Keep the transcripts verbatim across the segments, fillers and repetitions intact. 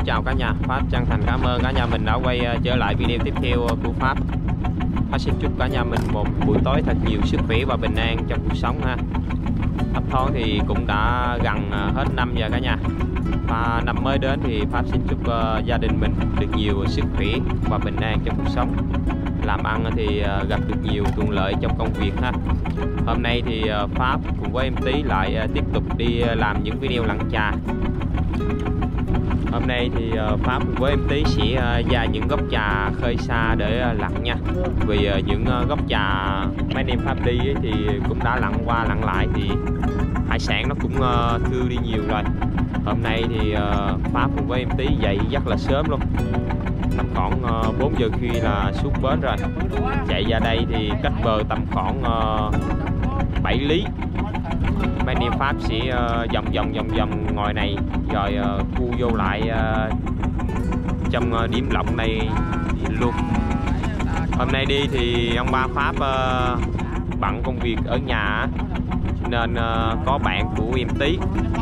chào cả nhà. Pháp chân thành cảm ơn cả nhà mình đã quay trở lại video tiếp theo của Pháp. Pháp xin chúc cả nhà mình một buổi tối thật nhiều sức khỏe và bình an trong cuộc sống ha. Thấp thoáng thì cũng đã gần hết năm giờ cả nhà. Và năm mới đến thì Pháp xin chúc uh, gia đình mình được nhiều sức khỏe và bình an trong cuộc sống. Làm ăn thì uh, gặp được nhiều thuận lợi trong công việc ha. Hôm nay thì uh, Pháp cùng với em Tí lại uh, tiếp tục đi uh, làm những video lặn trà. Hôm nay thì uh, Pháp cùng với em Tí sẽ uh, ra những gốc trà khơi xa để uh, lặn nha. Vì uh, những uh, gốc trà mấy anh em Pháp đi ấy, thì cũng đã lặn qua lặn lại thì hải sản nó cũng uh, thưa đi nhiều rồi. Hôm nay thì uh, Pháp cùng với em Tí dậy rất là sớm luôn, tầm khoảng uh, bốn giờ khi là xuống bến rồi. Chạy ra đây thì cách bờ tầm khoảng uh, bảy lý. Mấy anh em Pháp sẽ uh, vòng vòng vòng vòng ngồi này rồi uh, cu vô lại uh, trong uh, điểm lộng này luôn. Hôm nay đi thì ông ba Pháp uh, bận công việc ở nhà nên uh, có bạn của em Tí.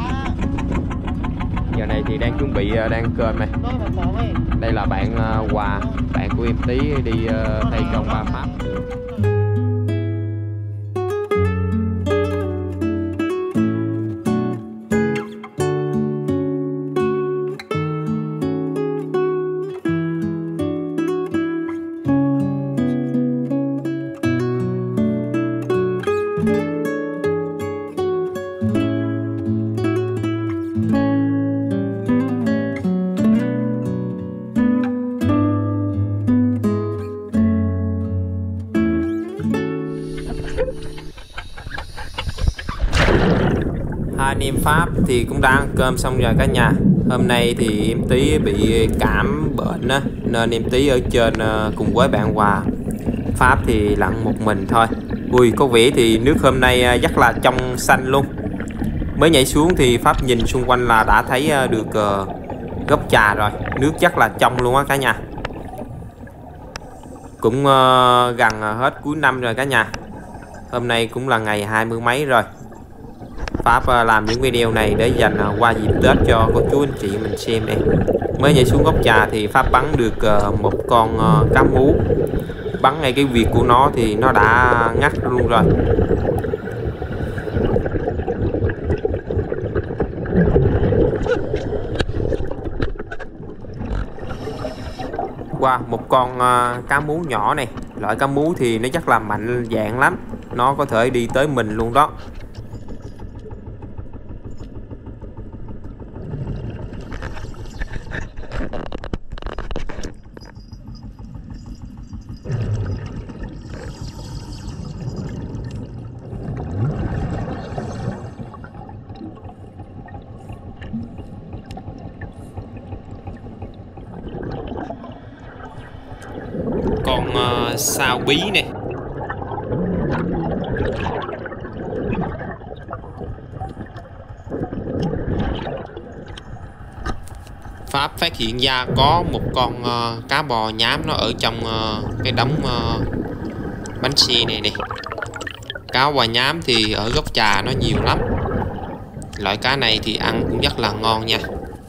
Giờ này thì đang chuẩn bị uh, đang cơm này. Đây là bạn uh, Hòa, bạn của em Tí đi uh, thay cho ông ba Pháp. Hai anh em Pháp thì cũng đã ăn cơm xong rồi cả nhà. Hôm nay thì em Tí bị cảm bệnh á, nên em Tí ở trên cùng với bạn Hòa. Pháp thì lặn một mình thôi. Ui, có vẻ thì nước hôm nay rất là trong xanh luôn. Mới nhảy xuống thì Pháp nhìn xung quanh là đã thấy được gốc trà rồi. Nước rất là trong luôn á cả nhà. Cũng gần hết cuối năm rồi cả nhà. Hôm nay cũng là ngày hai mươi mấy rồi. Pháp làm những video này để dành qua dịp Tết cho cô chú anh chị mình xem đây. Mới nhảy xuống gốc trà thì Pháp bắn được một con cá mú. Bắn ngay cái việc của nó thì nó đã ngắt luôn rồi. Wow, một con cá mú nhỏ này. Loại cá mú thì nó rất là mạnh dạn lắm. Nó có thể đi tới mình luôn đó. Con uh, sao bí này. Pháp phát hiện ra có một con uh, cá bò nhám nó ở trong uh, cái đống uh, bánh xe này nè. Cá bò nhám thì ở gốc trà nó nhiều lắm. Loại cá này thì ăn cũng rất là ngon nha.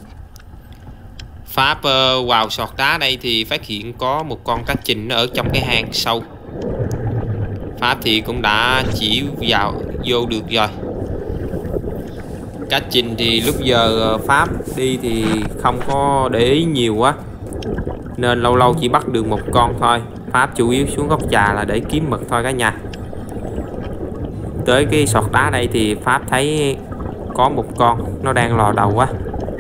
Pháp uh, vào sọt đá đây thì phát hiện có một con cá trình ở trong cái hang sâu. Pháp thì cũng đã chỉ vào vô được rồi. Cá trình thì lúc giờ Pháp đi thì không có để ý nhiều quá, nên lâu lâu chỉ bắt được một con thôi. Pháp chủ yếu xuống gốc trà là để kiếm mực thôi cả nhà. Tới cái sọt đá đây thì Pháp thấy có một con nó đang lò đầu quá.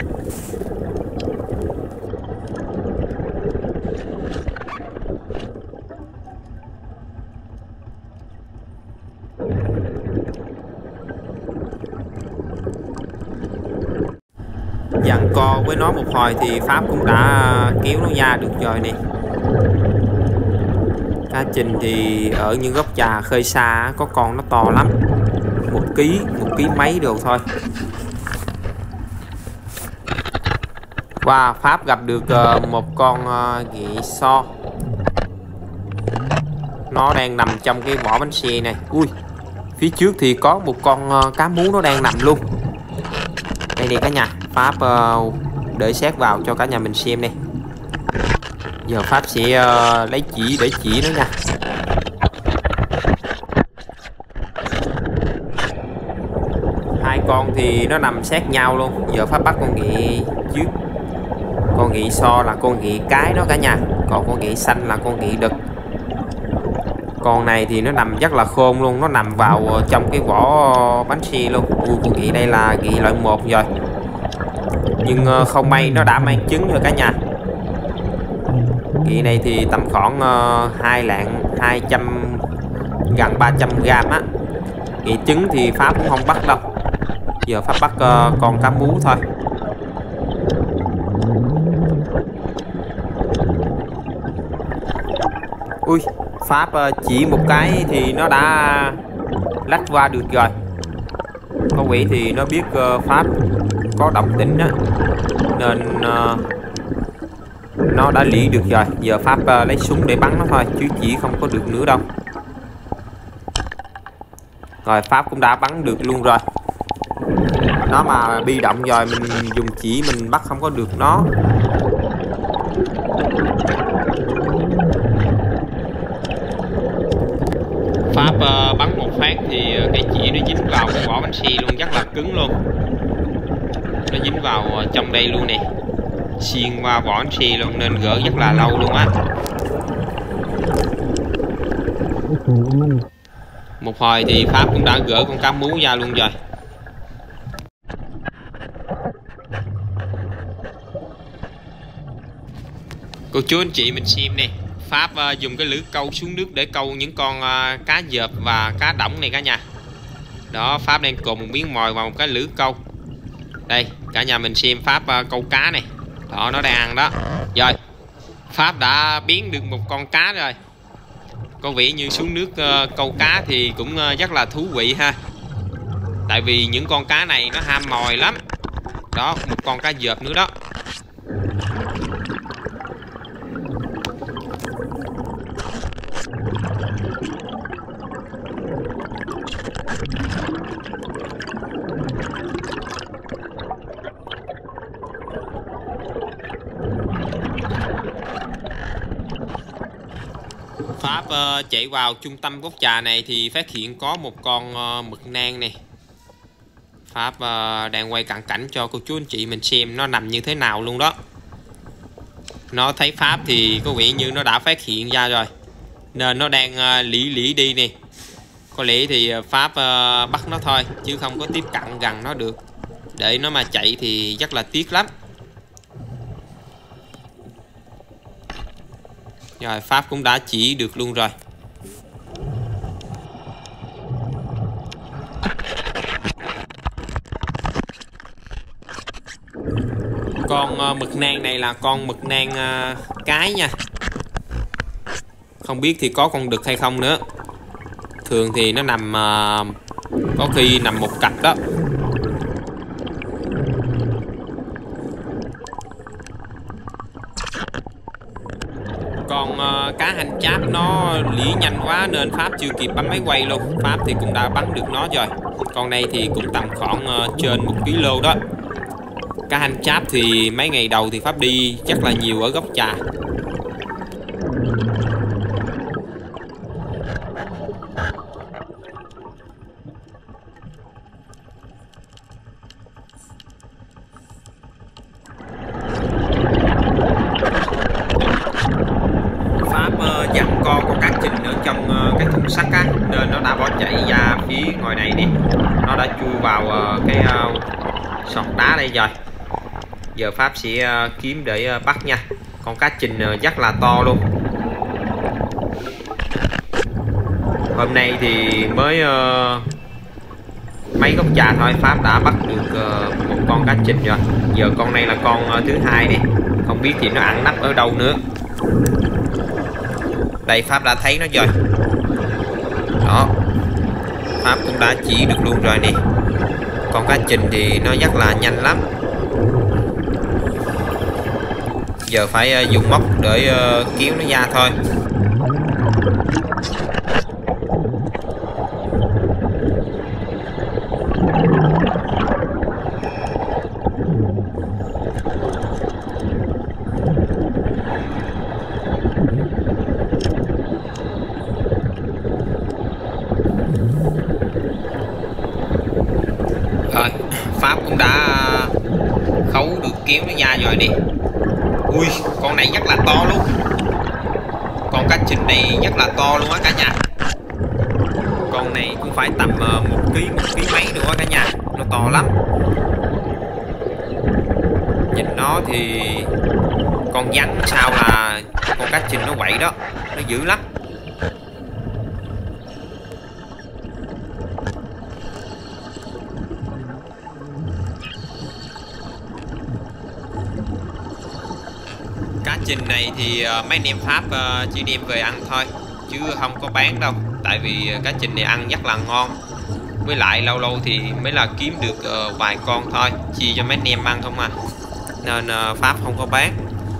Giằng co với nó một hồi thì Pháp cũng đã kéo nó ra được rồi nè. Cá trình thì ở những gốc trà khơi xa có con nó to lắm, một ký một ký mấy đồ thôi. Và Pháp gặp được một con ghẹ so, nó đang nằm trong cái vỏ bánh xe này. Ui, phía trước thì có một con cá mú nó đang nằm luôn. Đây nè cả nhà. Pháp uh, để xét vào cho cả nhà mình xem đây. Giờ Pháp sẽ uh, lấy chỉ để chỉ nó nha. Hai con thì nó nằm sát nhau luôn. Giờ Pháp bắt con nghệ trước. Con nghệ so là con nghệ cái đó cả nhà, còn con nghệ xanh là con nghệ đực. Con này thì nó nằm rất là khôn luôn, nó nằm vào trong cái vỏ bánh xe luôn. Ui, con nghệ đây là nghệ loại một rồi, nhưng không may nó đã mang trứng rồi cả nhà. Nghệ này thì tầm khoảng uh, hai lạng hai trăm, gần ba trăm gram á. Nghệ trứng thì Pháp cũng không bắt đâu. Giờ Pháp bắt uh, con cá mú thôi. Ui, Pháp uh, chỉ một cái thì nó đã lách qua được rồi. Con quỷ thì nó biết uh, Pháp có động tĩnh đó, nên uh, nó đã lì được rồi. Giờ Pháp uh, lấy súng để bắn nó thôi, chứ chỉ không có được nữa đâu. Rồi Pháp cũng đã bắn được luôn rồi. Nó mà bi động rồi mình dùng chỉ mình bắt không có được nó. Pháp uh, bắn một phát thì uh, cái chỉ nó dính vào cái vỏ bánh xe luôn, rất là cứng luôn. Nó dính vào uh, trong đây luôn nè, xuyên qua vỏ bánh xe luôn, nên gỡ rất là lâu luôn á. Một hồi thì Pháp cũng đã gỡ con cá mú ra luôn rồi. Cô chú anh chị mình xem nè, Pháp uh, dùng cái lưỡi câu xuống nước để câu những con uh, cá dợp và cá đỏng này cả nhà. Đó, Pháp đang cột một miếng mồi vào một cái lưỡi câu. Đây, cả nhà mình xem Pháp uh, câu cá này. Đó, nó đang ăn đó. Rồi, Pháp đã biến được một con cá rồi. Có vẻ như xuống nước uh, câu cá thì cũng uh, rất là thú vị ha. Tại vì những con cá này nó ham mồi lắm. Đó, một con cá dợp nữa đó. Pháp uh, chạy vào trung tâm gốc trà này thì phát hiện có một con uh, mực nang này. Pháp uh, đang quay cận cảnh cho cô chú anh chị mình xem nó nằm như thế nào luôn đó. Nó thấy Pháp thì có vẻ như nó đã phát hiện ra rồi, nên nó đang uh, lỉ lỉ đi nè. Có lẽ thì Pháp uh, bắt nó thôi, chứ không có tiếp cận gần nó được. Để nó mà chạy thì rất là tiếc lắm. Rồi Pháp cũng đã chỉ được luôn rồi. Con uh, mực nang này là con mực nang uh, cái nha. Không biết thì có con đực hay không nữa. Thường thì nó nằm uh, có khi nằm một cặp đó. Còn uh, cá hành cháp nó lỉ nhanh quá nên Pháp chưa kịp bấm máy quay luôn. Pháp thì cũng đã bắn được nó rồi. Con này thì cũng tầm khoảng uh, trên một ki lô đó. Cá hành cháp thì mấy ngày đầu thì Pháp đi chắc là nhiều ở gốc trà. Dặn con con cá trình ở trong uh, cái thùng sắt á, nên nó đã bỏ chạy ra phía ngoài này nè. Nó đã chui vào uh, cái uh, sọt đá đây rồi. Giờ Pháp sẽ uh, kiếm để uh, bắt nha. Con cá trình uh, rất là to luôn. Hôm nay thì mới uh, mấy gốc trà thôi, Pháp đã bắt được uh, một con cá trình rồi. Giờ con này là con uh, thứ hai nè. Không biết thì nó ẩn nấp ở đâu nữa. Đây, Pháp đã thấy nó rồi. Đó, Pháp cũng đã chỉ được luôn rồi nè. Con cá trình thì nó rất là nhanh lắm. Giờ phải uh, dùng móc để uh, kéo nó ra thôi. cũng đã khấu được kiếm nó ra rồi nè. Ui, con này rất là to luôn. Con cá trình này rất là to luôn á cả nhà. Con này cũng phải tầm một ký, một ký mấy nữa cả nhà. Nó to lắm. Nhìn nó thì con rắn sao là con cá trình nó quậy đó. Nó dữ lắm. Cá trình này thì uh, mấy anh em Pháp uh, chỉ đem về ăn thôi, chứ không có bán đâu. Tại vì cá trình này ăn rất là ngon. Với lại lâu lâu thì mới là kiếm được uh, vài con thôi, chia cho mấy anh em ăn không à. Nên uh, Pháp không có bán.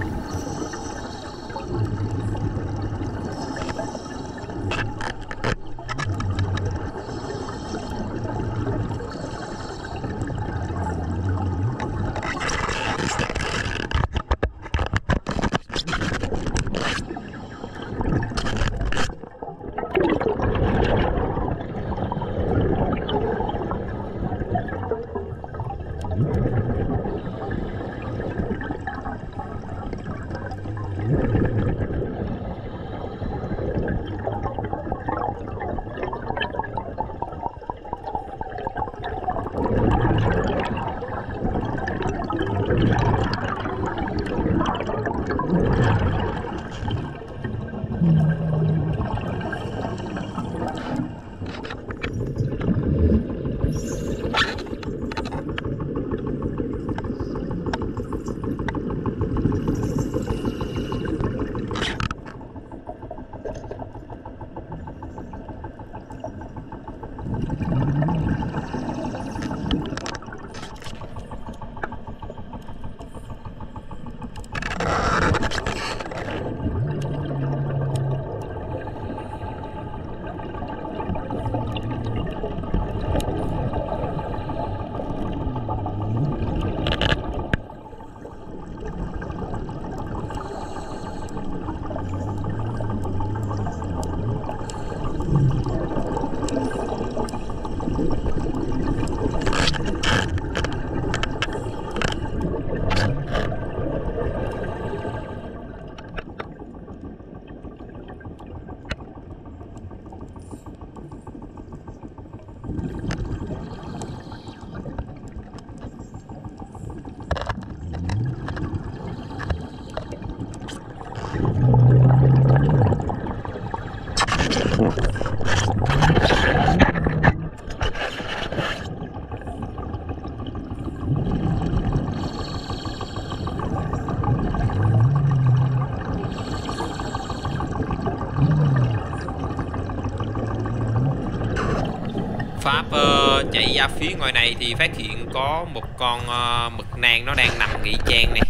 Pháp uh, chạy ra phía ngoài này thì phát hiện có một con uh, mực nang nó đang nằm nghỉ trang này.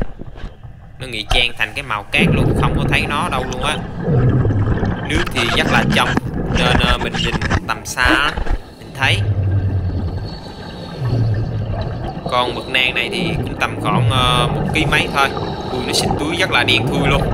Nó nghỉ trang thành cái màu cát luôn, không có thấy nó đâu luôn á. Nước thì rất là trong nên uh, mình nhìn tầm xa mình thấy. Con mực nang này thì cũng tầm khoảng uh, một ký mấy thôi. Ui, nó xịt túi rất là đen thui luôn.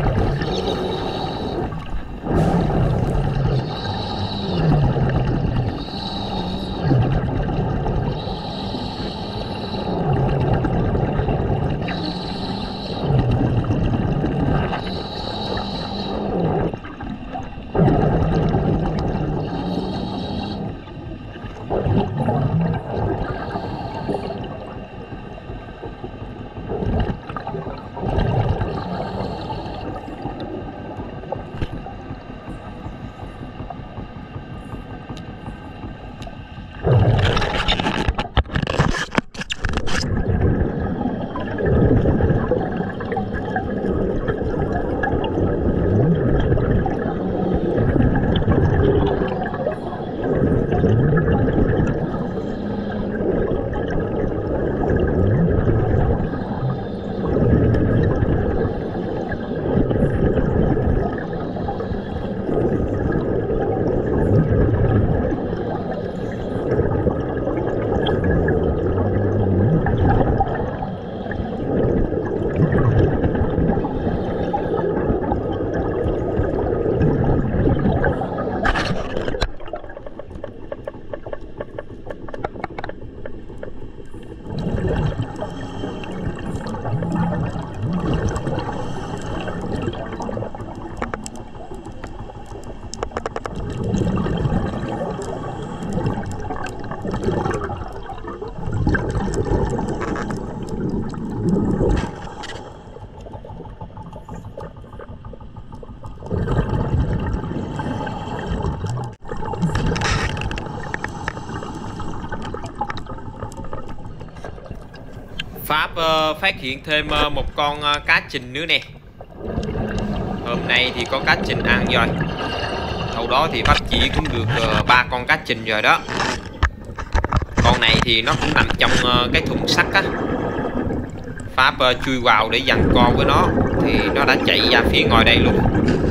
Pháp uh, phát hiện thêm uh, một con uh, cá trình nữa nè. Hôm nay thì có cá trình ăn rồi. Sau đó thì Pháp chỉ cũng được ba uh, con cá trình rồi đó. Con này thì nó cũng nằm trong uh, cái thùng sắt á. Pháp uh, chui vào để giằng co với nó thì nó đã chạy ra phía ngoài đây luôn.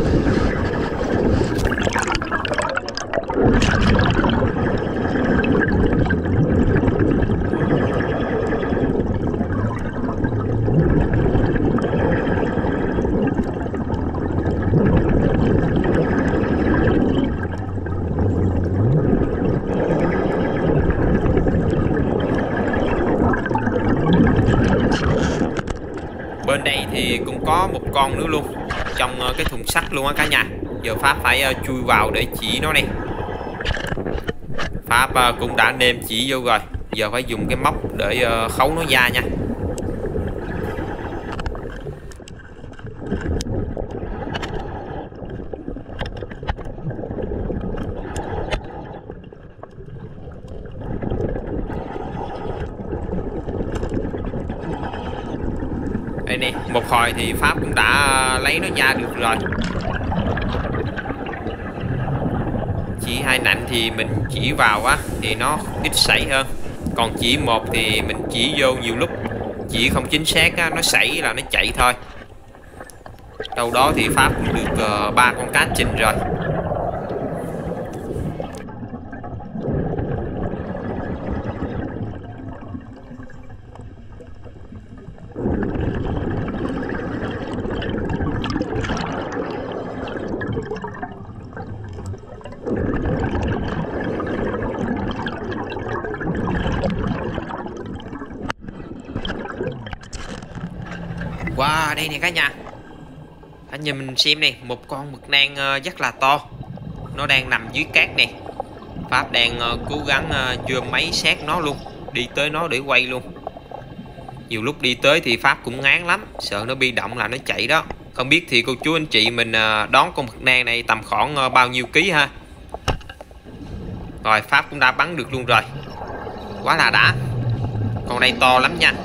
Bên đây thì cũng có một con nữa luôn, trong cái thùng sắt luôn á cả nhà. Giờ Pháp phải chui vào để chỉ nó này. Pháp cũng đã nêm chỉ vô rồi, giờ phải dùng cái móc để khấu nó ra nha. Đây nè, một hồi thì Pháp cũng đã lấy nó ra được rồi. Chỉ hai nạnh thì mình chỉ vào á thì nó ít sảy hơn, còn chỉ một thì mình chỉ vô nhiều lúc chỉ không chính xác á, nó sảy là nó chạy thôi. Đâu đó thì Pháp cũng được ba uh, con cá trình rồi. Wow, đây nè cả nhà. Anh nhìn mình xem này, một con mực nang uh, rất là to. Nó đang nằm dưới cát nè. Pháp đang uh, cố gắng uh, dưa máy sát nó luôn, đi tới nó để quay luôn. Nhiều lúc đi tới thì Pháp cũng ngán lắm, sợ nó bi động là nó chạy đó. Không biết thì cô chú anh chị mình uh, đón con mực nang này tầm khoảng uh, bao nhiêu ký ha. Rồi Pháp cũng đã bắn được luôn rồi. Quá là đã. Con này to lắm nha.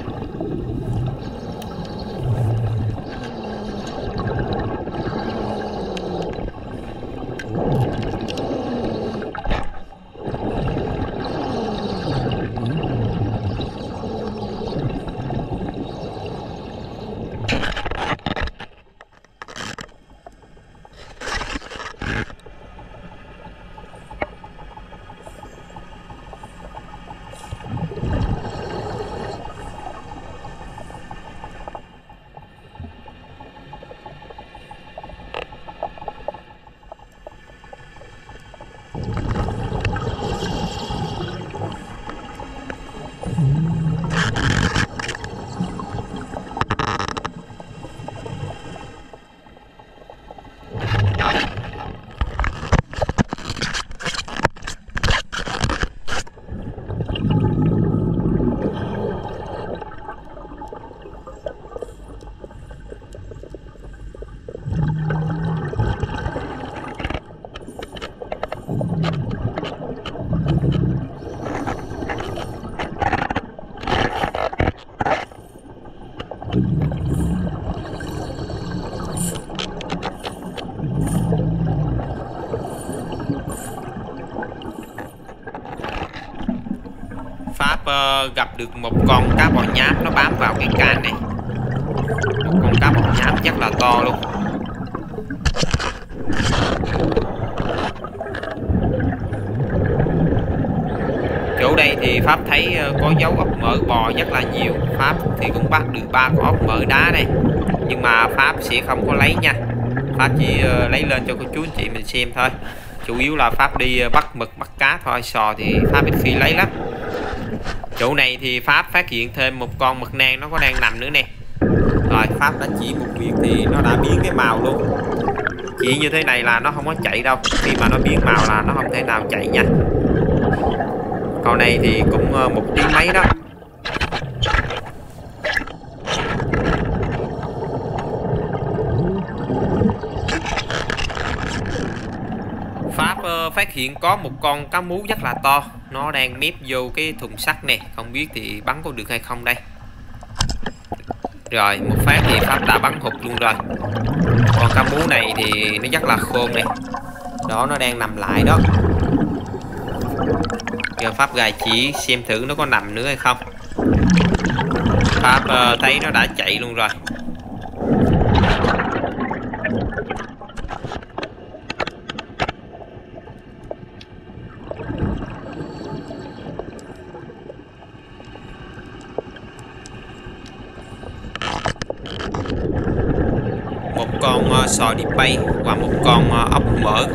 Pháp uh, gặp được một con cá bò nhám, nó bám vào cái can này. Một con cá bò nhám rất là to luôn. Chỗ đây thì Pháp thấy uh, có dấu ốc mỡ bò rất là nhiều. Pháp thì cũng bắt được ba con ốc mỡ đá này, nhưng mà Pháp sẽ không có lấy nha. Pháp chỉ uh, lấy lên cho cô chú anh chị mình xem thôi. Chủ yếu là Pháp đi uh, bắt mực bắt cá thôi, sò thì Pháp ít khi lấy lắm. Chỗ này thì Pháp phát hiện thêm một con mực nang, nó có đang nằm nữa nè. Rồi Pháp đã chỉ một việc thì nó đã biến cái màu luôn. Chỉ như thế này là nó không có chạy đâu, khi mà nó biến màu là nó không thể nào chạy nha. Con này thì cũng một tiếng mấy đó. Pháp uh, phát hiện có một con cá mú rất là to, nó đang nép vô cái thùng sắt này, không biết thì bắn có được hay không đây. Rồi một phát thì Pháp đã bắn hụt luôn rồi. Còn cá mú này thì nó rất là khôn này. Đó, nó đang nằm lại đó. Giờ Pháp gài chỉ xem thử nó có nằm nữa hay không. Pháp uh, thấy nó đã chạy luôn rồi. Một con uh, sò đi bay và một con uh, ốc mỡ.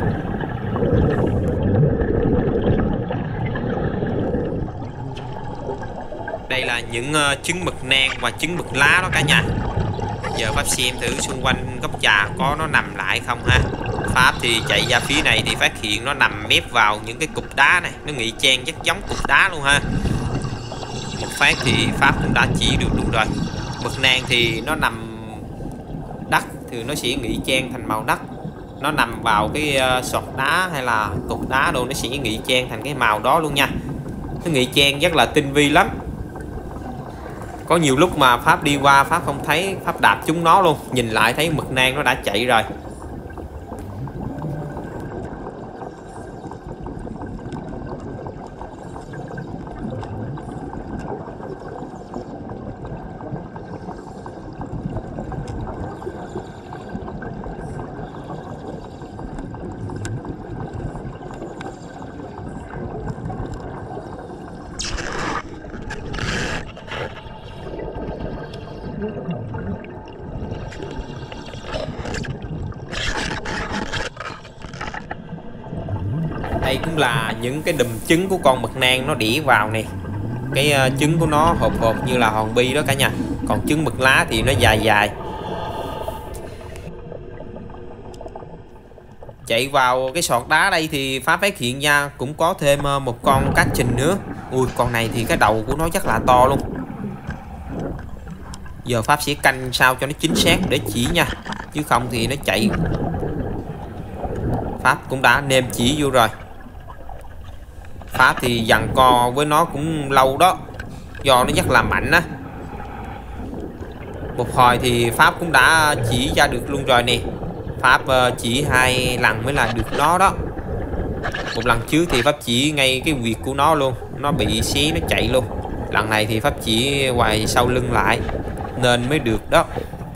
Đây là những uh, trứng mực nang và trứng mực lá đó cả nhà. Giờ Pháp xem thử xung quanh gốc trà có nó nằm lại không ha. Pháp thì chạy ra phía này thì phát hiện nó nằm mép vào những cái cục đá này. Nó ngụy trang rất giống cục đá luôn ha. Một phát thì Pháp cũng đã chỉ được luôn rồi. Mực nang thì nó nằm đất thì nó sẽ ngụy trang thành màu đất. Nó nằm vào cái uh, sọt đá hay là cục đá đâu nó sẽ ngụy trang thành cái màu đó luôn nha. Nó ngụy trang rất là tinh vi lắm. Có nhiều lúc mà Pháp đi qua Pháp không thấy, Pháp đạp chúng nó luôn. Nhìn lại thấy mực nang nó đã chạy rồi. Đây cũng là những cái đùm trứng của con mực nang nó đĩa vào nè. Cái uh, trứng của nó hộp hộp như là hòn bi đó cả nhà. Còn trứng mực lá thì nó dài dài. Chạy vào cái sọt đá đây thì Pháp phát hiện ra cũng có thêm uh, một con cá trình nữa. Ui, con này thì cái đầu của nó rất là to luôn. Giờ Pháp sẽ canh sao cho nó chính xác để chỉ nha. Chứ không thì nó chạy. Pháp cũng đã nêm chỉ vô rồi. Pháp thì giằng co với nó cũng lâu đó. Do nó rất là mạnh á. Một hồi thì Pháp cũng đã chỉ ra được luôn rồi nè. Pháp chỉ hai lần mới là được nó đó. Một lần trước thì Pháp chỉ ngay cái việc của nó luôn. Nó bị xé nó chạy luôn. Lần này thì Pháp chỉ hoài sau lưng lại nên mới được đó.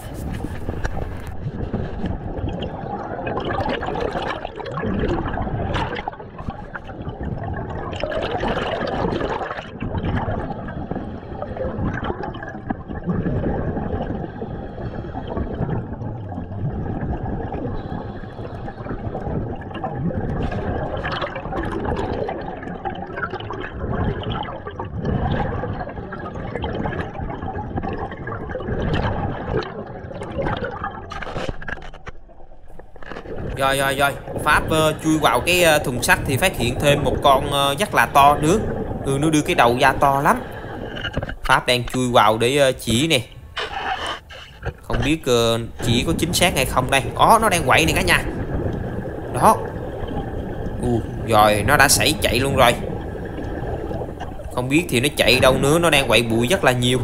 Rồi rồi rồi Pháp uh, chui vào cái uh, thùng sắt thì phát hiện thêm một con uh, rất là to nữa. Ừ, nó đưa cái đầu ra to lắm. Pháp đang chui vào để uh, chỉ nè. Không biết uh, chỉ có chính xác hay không đây. Ó, nó đang quậy này cả nhà. Đó. Ừ, rồi nó đã xảy chạy luôn rồi. Không biết thì nó chạy đâu nữa. Nó đang quậy bụi rất là nhiều.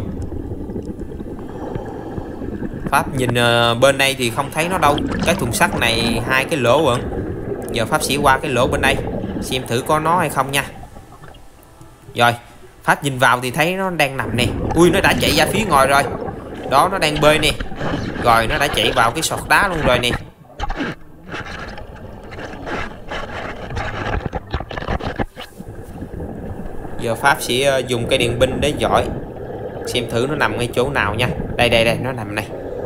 Pháp nhìn uh, bên đây thì không thấy nó đâu. Cái thùng sắt này hai cái lỗ vẫn. Giờ Pháp sẽ qua cái lỗ bên đây xem thử có nó hay không nha. Rồi Pháp nhìn vào thì thấy nó đang nằm nè. Ui, nó đã chạy ra phía ngoài rồi. Đó, nó đang bơi nè. Rồi nó đã chạy vào cái sọt đá luôn rồi nè. Giờ Pháp sẽ uh, dùng cây đèn pin để dõi xem thử nó nằm ngay chỗ nào nha. Đây đây đây, nó nằm này.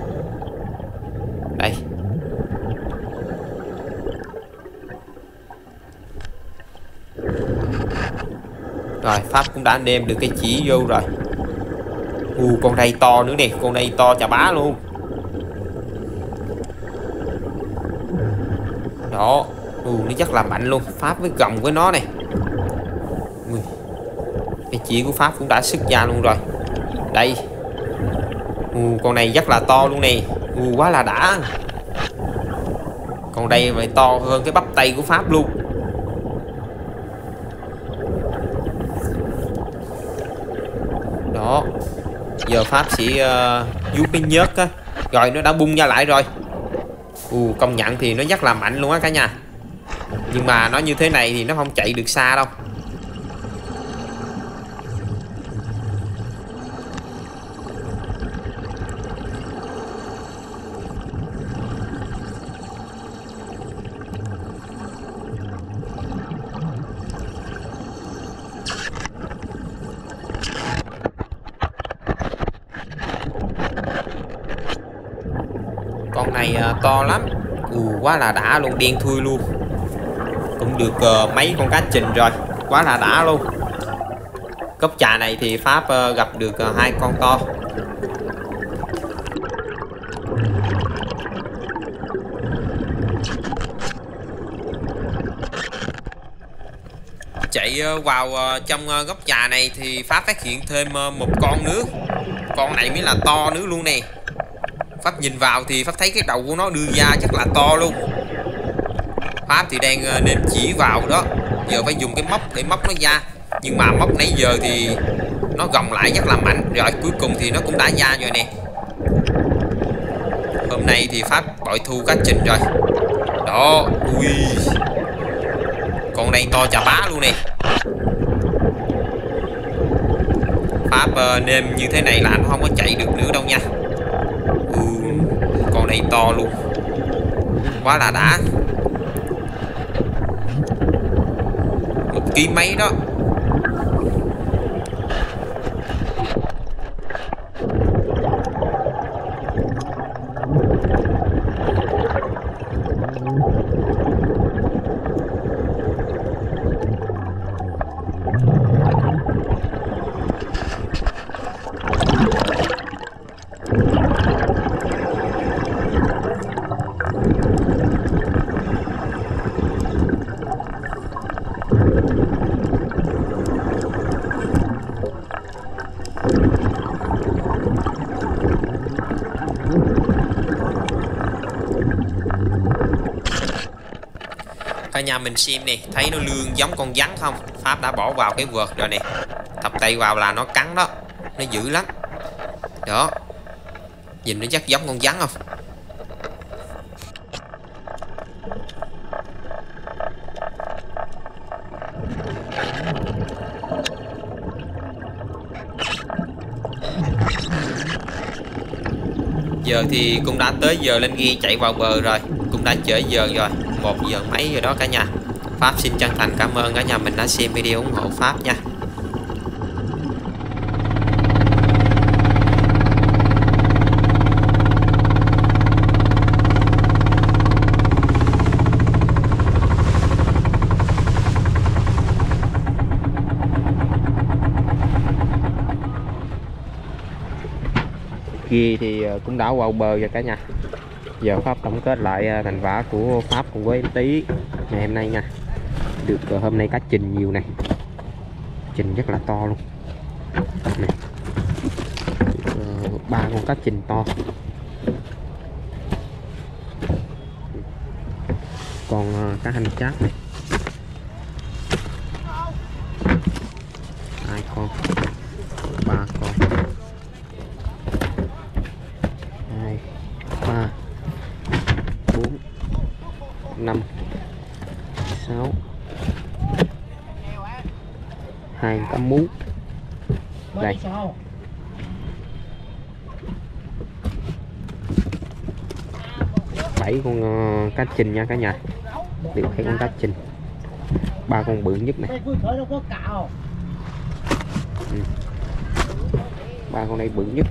Đây. Rồi Pháp cũng đã nêm được cái chỉ vô rồi. U, con đây to nữa nè. Con đây to chà bá luôn. Đó. U, nó rất là mạnh luôn. Pháp với gồng với nó này. Ui. Cái chỉ của Pháp cũng đã sức ra luôn rồi. Đây. U, con này rất là to luôn nè. U, quá là đã. Còn đây phải to hơn cái bắp tay của Pháp luôn. Đó. Giờ Pháp sẽ uh, vuốt cái nhớt á. Rồi nó đã bung ra lại rồi. Ù, công nhận thì nó rất là mạnh luôn á cả nhà. Nhưng mà nó như thế này thì nó không chạy được xa đâu. Con này uh, to lắm. Ù, quá là đã luôn, đen thui luôn. Cũng được uh, mấy con cá trình rồi. Quá là đã luôn. Cốc trà này thì Pháp uh, gặp được uh, hai con to. Chạy uh, vào uh, trong uh, gốc trà này thì Pháp phát hiện thêm uh, một con nữa. Con này mới là to nữa luôn nè. Pháp nhìn vào thì Pháp thấy cái đầu của nó đưa ra rất là to luôn. Pháp thì đang uh, nên chỉ vào đó. Giờ phải dùng cái móc để móc nó ra. Nhưng mà móc nãy giờ thì nó gồng lại rất là mạnh. Rồi cuối cùng thì nó cũng đã ra rồi nè. Hôm nay thì Pháp bội thu cá trình rồi. Đó. Ui. Con này to chà bá luôn nè. Pháp uh, nêm như thế này là nó không có chạy được nữa đâu nha. Ừ, con này to luôn. Quá là đã. Một ký mấy đó. Cả nhà mình xem nè, thấy nó lương giống con rắn không? Pháp đã bỏ vào cái vợt rồi nè. Thọc tay vào là nó cắn đó. Nó dữ lắm. Đó. Nhìn nó chắc giống con rắn không? Giờ thì cũng đã tới giờ lên ghe chạy vào bờ rồi. Cũng đã trễ giờ rồi, một giờ mấy rồi đó cả nhà. Pháp xin chân thành cảm ơn cả nhà mình đã xem video ủng hộ Pháp nha. Ghe thì cũng đã vào bờ rồi cả nhà. Giờ Pháp tổng kết lại thành quả của Pháp cùng với em Tí ngày hôm nay nha. Được hôm nay cá trình nhiều này. Trình rất là to luôn này. Ba con cá trình to. Còn cá hành chát này. Hai con. Ba con. Hai, ba, bốn, năm, sáu, hai cá mú đây, bảy con uh, cá trình nha cả nhà. Được hai con cá trình, ba con bự nhất này. Ừ. Ba con này bự nhất.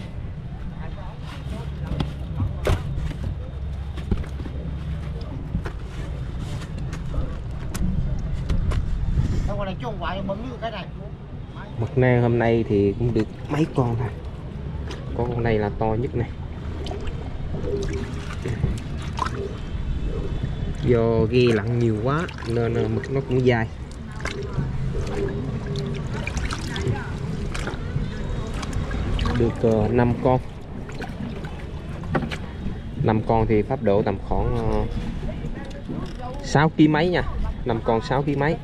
Mực nang hôm nay thì cũng được mấy con thôi. Con con này là to nhất này. Do ghe lặn nhiều quá nên mực nó cũng dài. Được uh, năm con. năm con thì Pháp độ tầm khoảng uh, sáu ký mấy nha. năm con sáu ký mấy.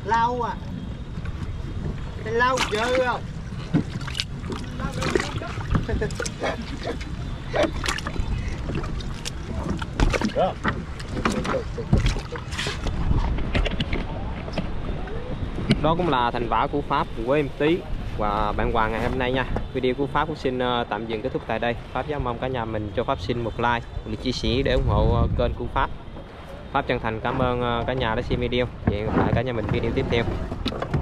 Lâu à. Cái lâu chơi không? Đó cũng là thành quả của Pháp với em Tí và bạn Hoàng ngày hôm nay nha. Video của Pháp cũng xin tạm dừng kết thúc tại đây. Pháp rất mong cả nhà mình cho Pháp xin một like, một chia sẻ để ủng hộ kênh của Pháp. Pháp chân thành cảm ơn cả nhà đã xem video. Hẹn gặp lại cả nhà mình video tiếp theo.